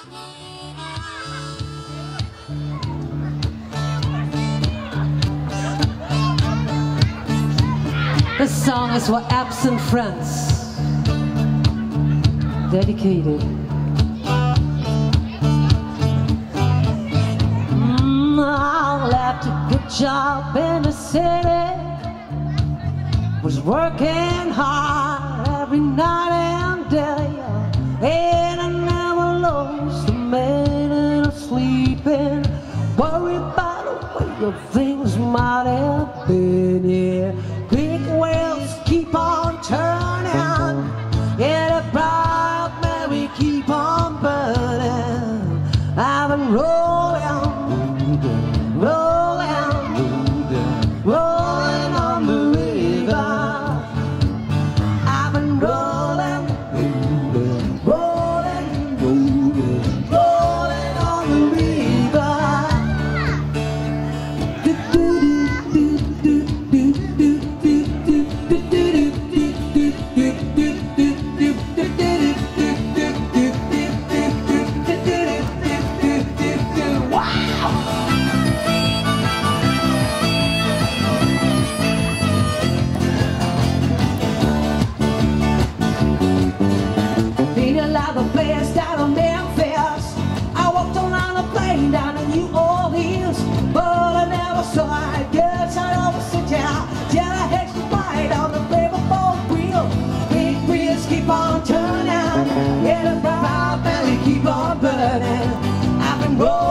This song is for absent friends, dedicated. I left a good job in the city, was working hard every night and day, and I never lost a minute of sleeping, worried about the way of things might have been. Yeah, big wheels keep on turning, yeah, the proud man we keep on burning. I've been rolling on the river. I've been rolling on the river. The place down in Memphis, I walked around a plane down in New Orleans, but I never saw a girl side of the city. Yeah, I had to ride on the paperboat wheel. Big wheels keep on turning, yeah, the proud belly keep on burning. I've been rolling